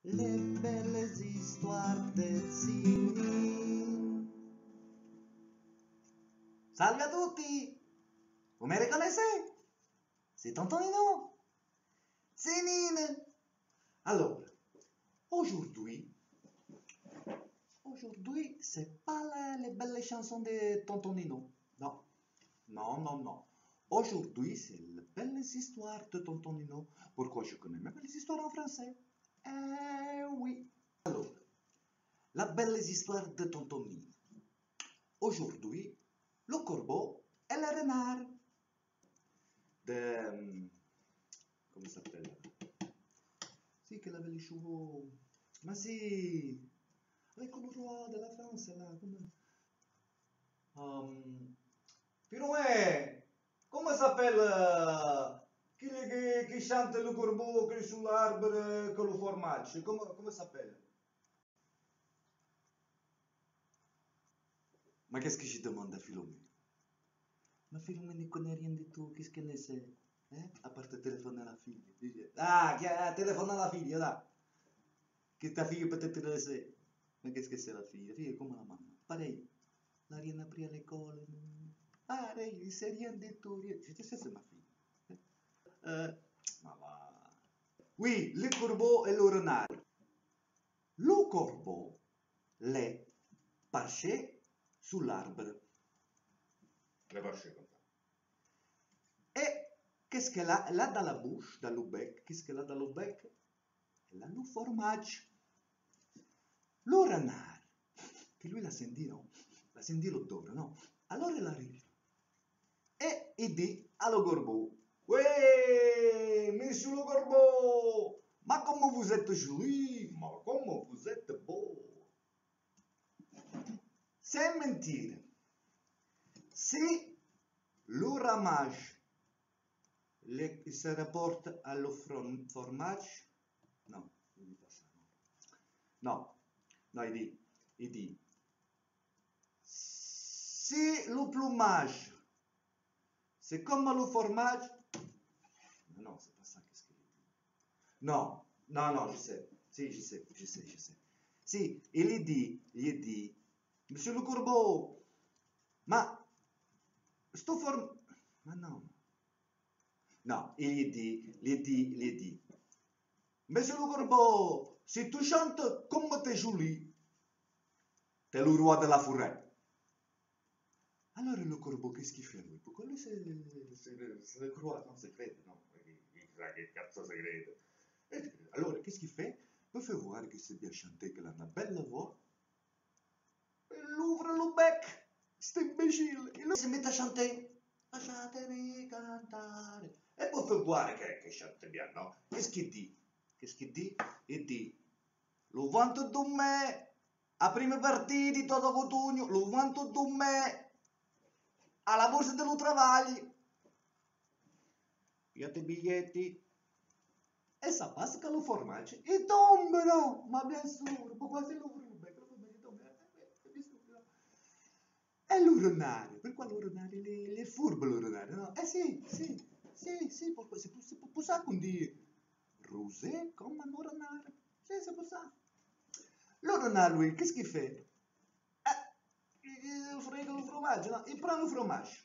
les belles histoires de Zini. Salve a tutti! Vous me reconnaissez? C'est Tonton Nino. Zénine. Alors, aujourd'hui, c'est pas les belles chansons de Tonton Nino. Non, non, non, non. Aujourd'hui, c'est les belles histoires de Tonton Nino. Pourquoi je connais même les histoires en français? Oui. Alors, la belle histoire de Tonton Nino. Aujourd'hui, le corbeau et le renard. Comment ça s'appelle? Si, qu'elle avait les chevaux. Mais si, avec le roi de la France, là. Pirouet, comment s'appelle qui chante le corbeau qui est sous l'arbre que le fromage? Comment s'appelle? Mais qu'est-ce que je demande à Philomène? Ma Philomène ne connaît rien du tout, qu'est-ce qu'elle ne sait? À part téléphoner à la fille. Téléphone à la fille, là. Que ta fille peut-être le sait. Mais qu'est-ce que c'est la fille? La fille est comme la maman. Pareil. Elle n'a rien appris à l'école. Pareil, il ne sait rien du tout. Rien. Je te sais, c'est ma fille. Voilà. Oui, le corbeau et le renard. Le corbeau l'est perché sur l'arbre. Le perché comme ça. Et qu'est-ce qu'elle a? Elle a dans la bouche, dans le bec. Qu'est-ce qu'elle a dans le bec? Elle a le fromage. Le renard, che lui l'ha sentito, l'ha sentito l'odore, no? Allora il arriva e dit allo corbeau, ouais, monsieur le corbeau, ma comme vous êtes joli, ma comme vous êtes beau. C'est mentire. Si le ramage se rapporte al fromage, no, non mi passa, no, no, il dit, si le plumage, c'est comme le fromage, non, c'est pas ça qu'est-ce qu'il dit. Non, non, non, je sais, si, je sais. Si, il dit, monsieur le corbeau, ma, sto form... Ma non. Non, il dit, monsieur le corbeau, si tu chantes comme t'es joli, t'es le roi de la forêt. Alors le corbeau, qu'est-ce qu'il fait lui? Pourquoi lui se le croit? Non, c'est crede, non? Chissà che cazzo si crede. Alors, qu'est-ce qu'il fait? Il fait voir qu'il sait bien chanter, qu'il a une belle voix. Il ouvre le bec, c'est imbécile. Il se met à chanter. Lasciatemi cantare. E poi fa voir che chante bien, no? Qu'est-ce qu'il dit? Il dit, lo vanto di me, a prime partite, todo cotugno, lo vanto di me, alla borsa dello travaglio, piate biglietti, e sa passa che lo formaggio, e tombano, ma bien sûr, poi se lo ruba, che lo formaggio tomba, e l'urinare, per quale urinare? Le furbe l'urinare, no? Sì, c'est pour ça qu'on dit rosé comme un urinare, c'est pour ça. L'urinare, lui, qu'est-ce qu'il fait? Il frega le fromage, no? Il prend le fromage.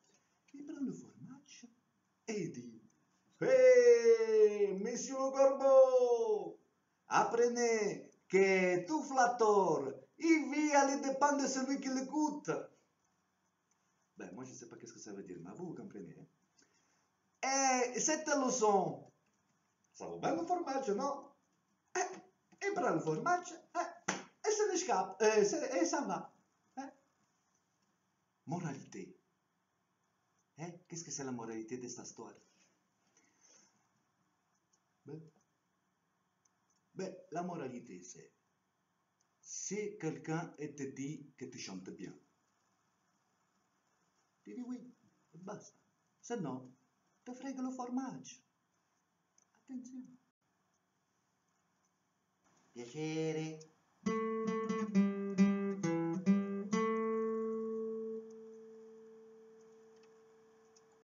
Et il dit, hey, monsieur le corbeau, apprenez que tout flatteur, il vit à les dépend de celui qui l'écoute. Ben, moi, je ne sais pas qu'est-ce que ça veut dire, mais vous comprenez. Et cette leçon, ça vaut bien le fromage, non? Il prend le fromage, et ça n'échappe, et ça va. Moralité. Qu'est-ce que c'est la moralité de cette histoire? La moralité, c'est si quelqu'un te dit que tu chantes bien, tu dis oui, et basta. Se no, te frega le fromage. Attenzione. Piacere.